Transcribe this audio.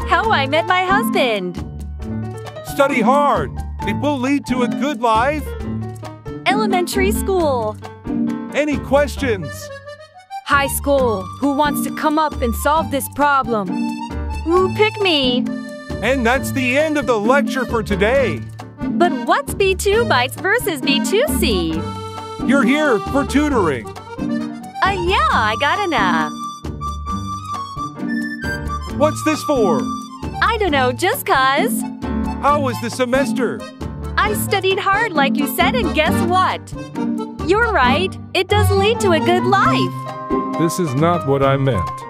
How I Met My Husband. Study hard. It will lead to a good life. Elementary school. Any questions? High school. Who wants to come up and solve this problem? Ooh, pick me. And that's the end of the lecture for today. But what's B2 bytes versus B2C? You're here for tutoring. Yeah, I got enough. What's this for? I don't know, just 'cause. How was the semester? I studied hard like you said, and guess what? You're right, it does lead to a good life. This is not what I meant.